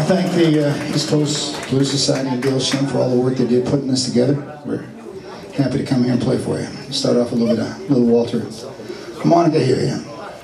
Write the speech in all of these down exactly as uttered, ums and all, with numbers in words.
thank the uh, East Coast Blues Society and Dale Sheen for all the work they did putting this together. We're happy to come here and play for you. Start off with a little bit of Little Walter. Monica here, yeah.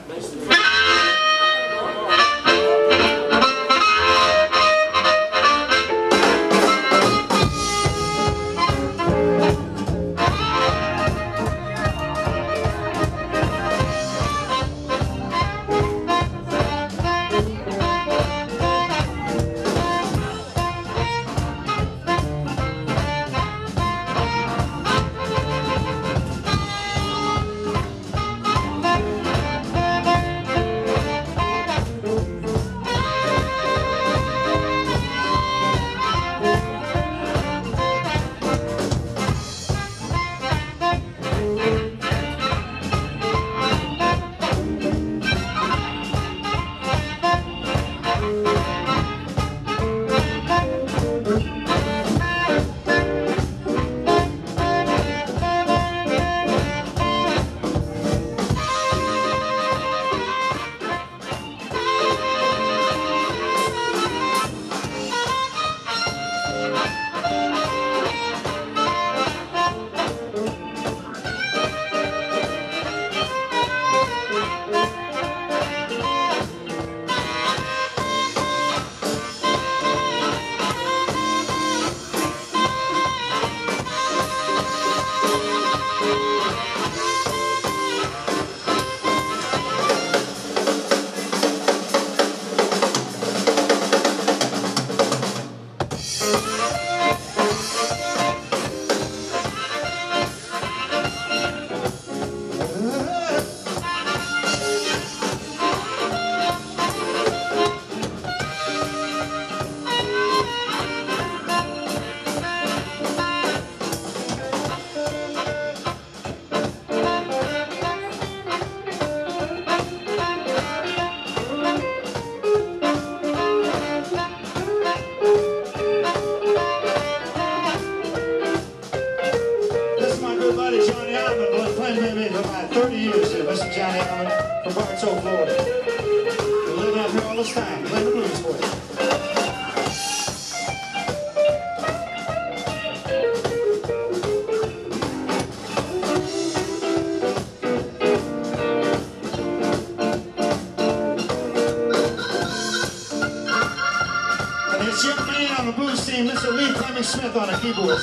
On a keyboard.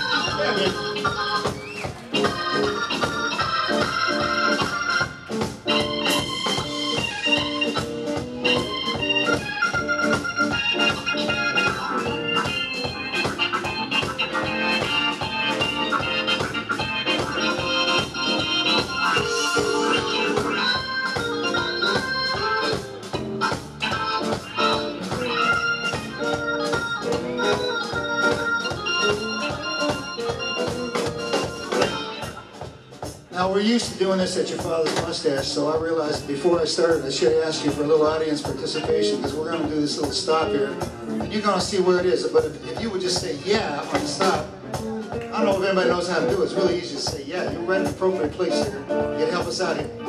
We're used to doing this at your father's mustache, so I realized before I started I should ask you for a little audience participation, because we're going to do this little stop here, and you're going to see where it is. But if, if you would just say yeah on the stop, I don't know if anybody knows how to do it. It's really easy to say yeah. You're right in the appropriate place here. You can help us out here.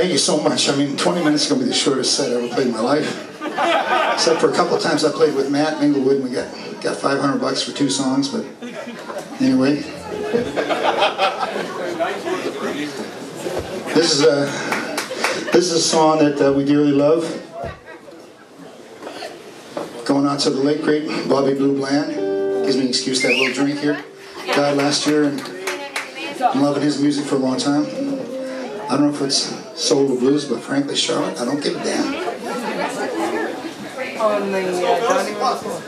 thank you so much. I mean, twenty minutes is going to be the shortest set I ever played in my life. Except for a couple of times I played with Matt in Inglewood and we got, got five hundred bucks for two songs, but anyway. This is a, this is a song that uh, we dearly love. Going out to the late great Bobby Blue Bland. Gives me an excuse to have a little drink here. Died last year and I'm loving his music for a long time. I don't know if it's soul or blues, but frankly, Charlotte, I don't give a damn. On the uh, dining room floor.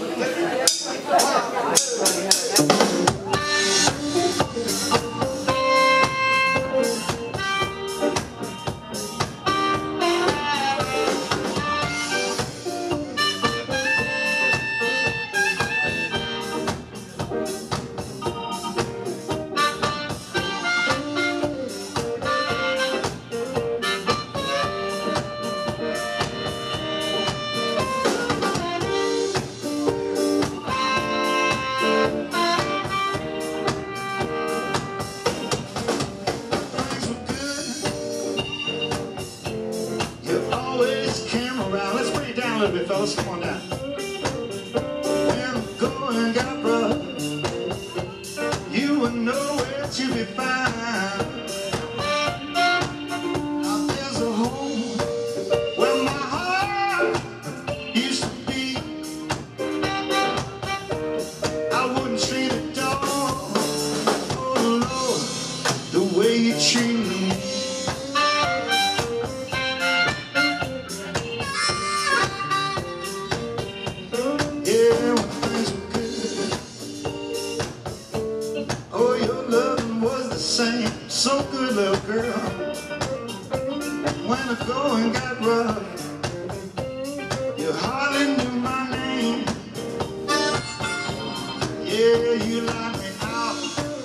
Fellas, come on down. When the going got rough, you were nowhere to be found. Now there's a home where my heart used to be. I wouldn't treat a dog, oh Lord, the way you treat me. So good, little girl. When the going got rough, you hardly knew my name. Yeah, you locked me out,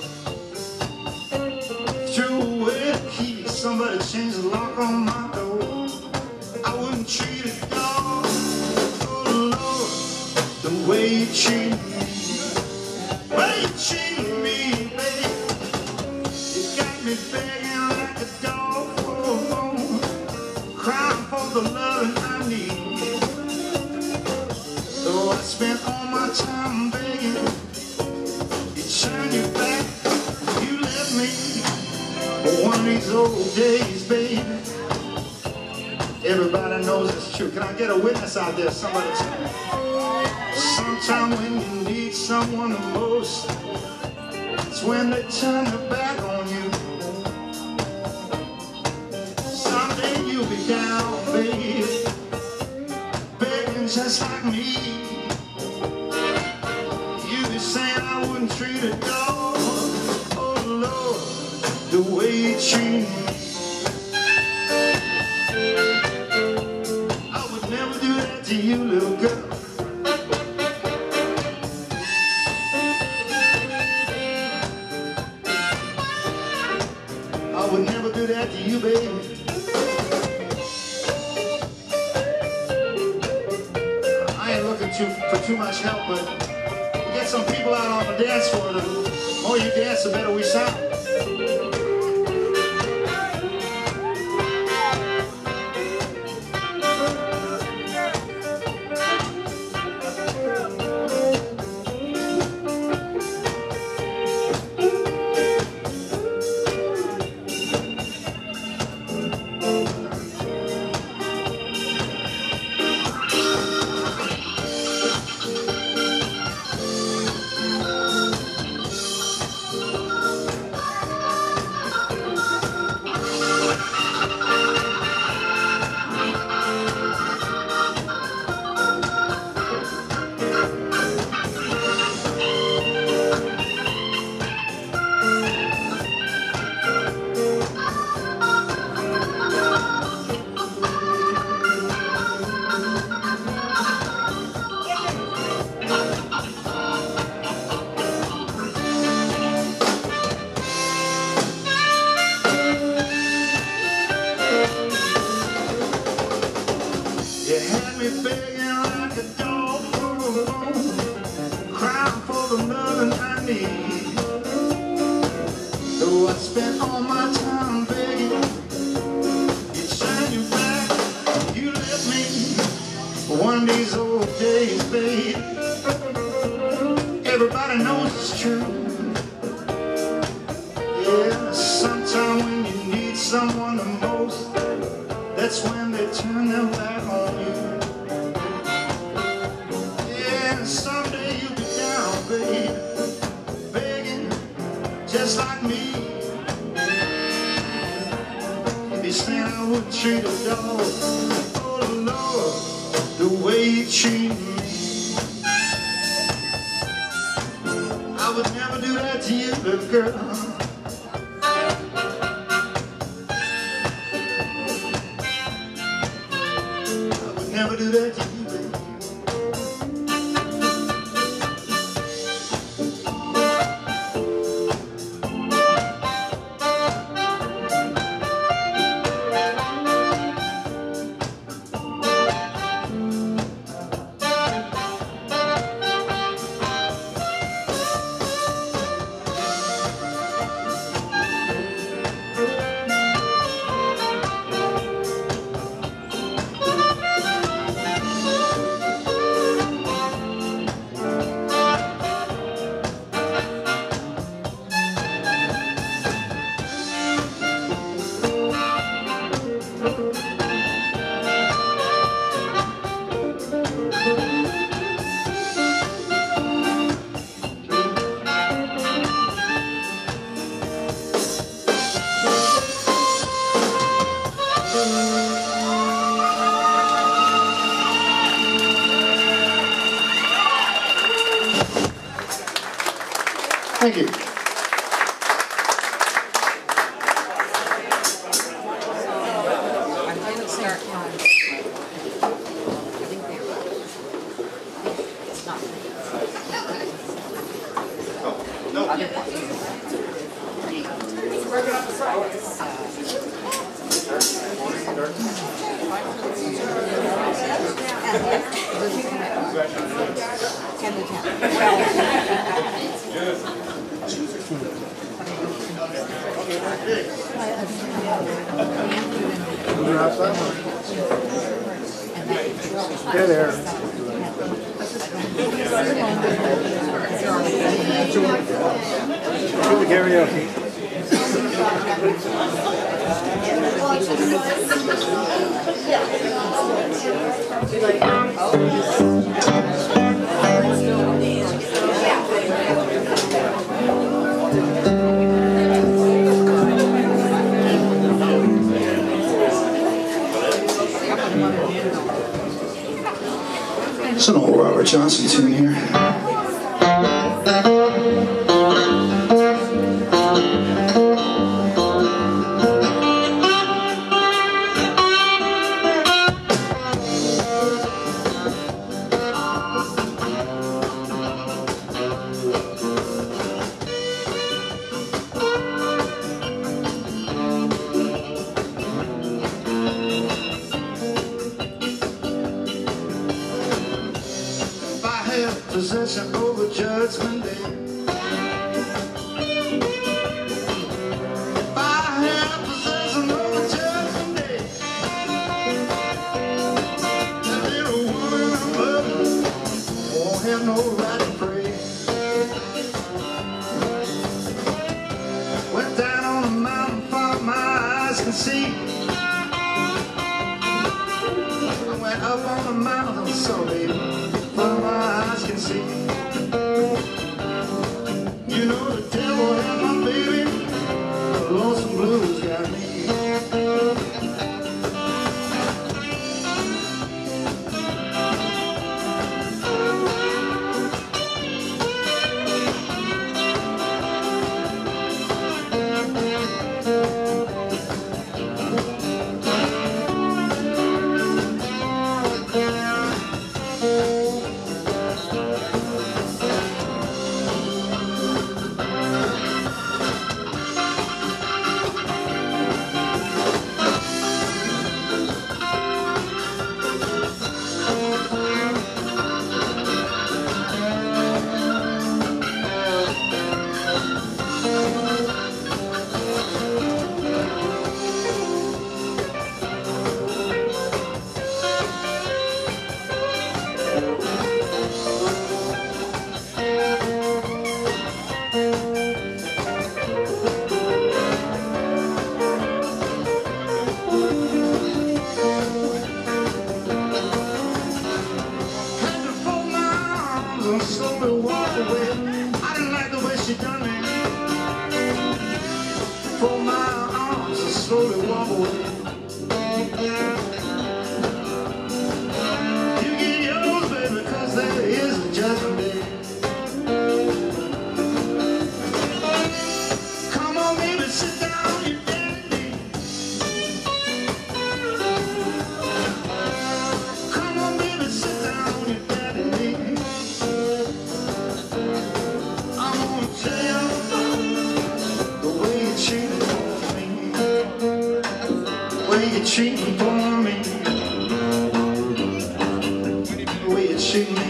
threw away the key. Somebody changed the lock on my door. I wouldn't treat a dog, oh Lord, the way you treat me. The way you treat me, baby. Me begging like a dog for a bone, crying for the love I need. Though I spent all my time begging, you turned your back, you left me for one of these old days, baby. Everybody knows it's true. Can I get a witness out there? Somebody tell me. Sometime when you need someone the most, it's when they turn their back on you. You'll be down, baby, begging just like me. You be saying I wouldn't treat a dog, oh Lord, the way you treat me. I would never do that to you, little girl. I would never do that to you, baby. Too, for too much help, but we get some people out on the dance floor. The more you dance, the better we sound. Though I spent all my time begging, One of these old days, babe, everybody knows it's true. Yeah, sometime when you need someone the most, that's when they turn their back on you. Yeah, and someday you'll be down, babe, begging just like me. You'll be saying I wouldn't treat a dog, oh Lord, the way you treat me. I would never do that to you, little girl. I would never do that to you, baby. Thank you. Stay there. Do the karaoke. It's an old Robert Johnson tune here. Possession over judgment day. If I have possession over judgment day, that little woman I'm loving won't have no right to pray. Went down on a mountain far my eyes can see. I went up on the mountain so baby, far my eyes can see. You know the devil had my baby, the lonesome blues got me. slowly walk away. I didn't like the way she done me. For my arms to slowly walk away. You get yours, baby, cause there is a judgment day. Come on, baby, sit down, you daddy. Come on, baby, sit down, you daddy. I'm gonna tell you the way you treat me, the way you treat me for me, the way you treat me.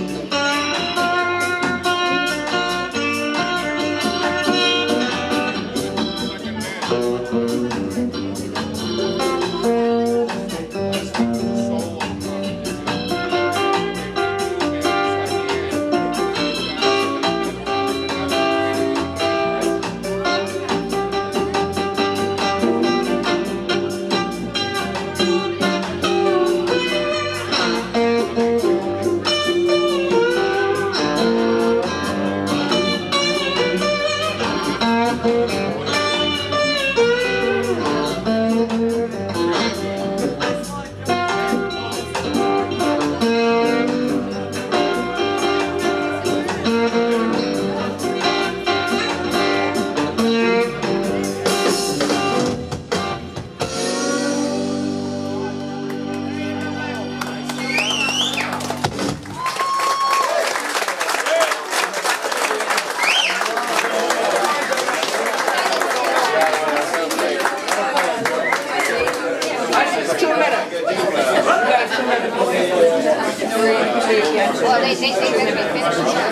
Well, they think they're going to be finishing up.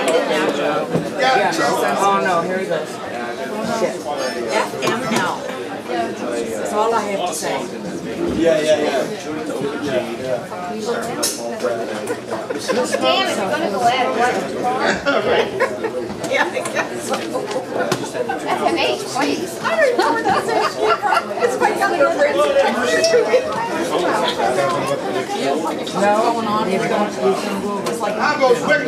Oh no, here he goes. Shit. F M L. That's all I have to say. Yeah, yeah, yeah. Damn it, you're going to go at it. Yeah, I guess. F M H, please. I remember that. It's my coming over. No, I went on. He's going to do some moves. It's like I'll go quick.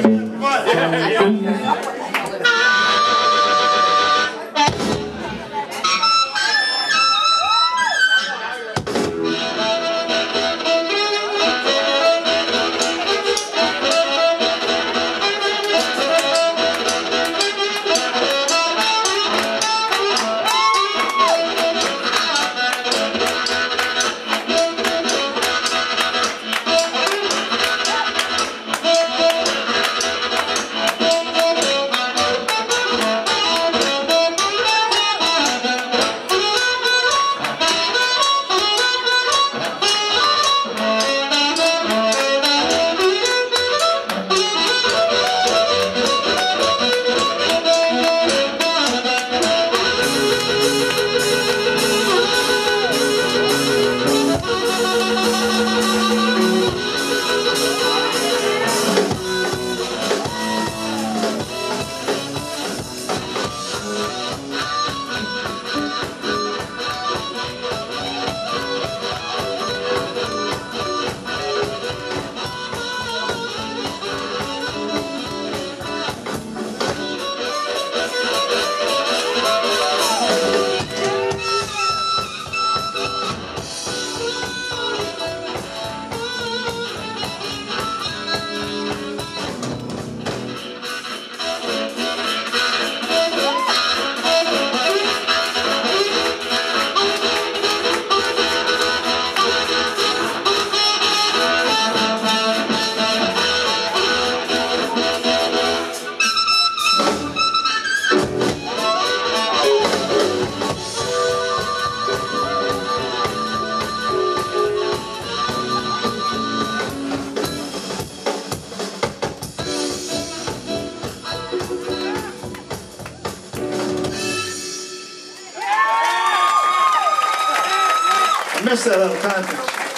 I missed that little conference.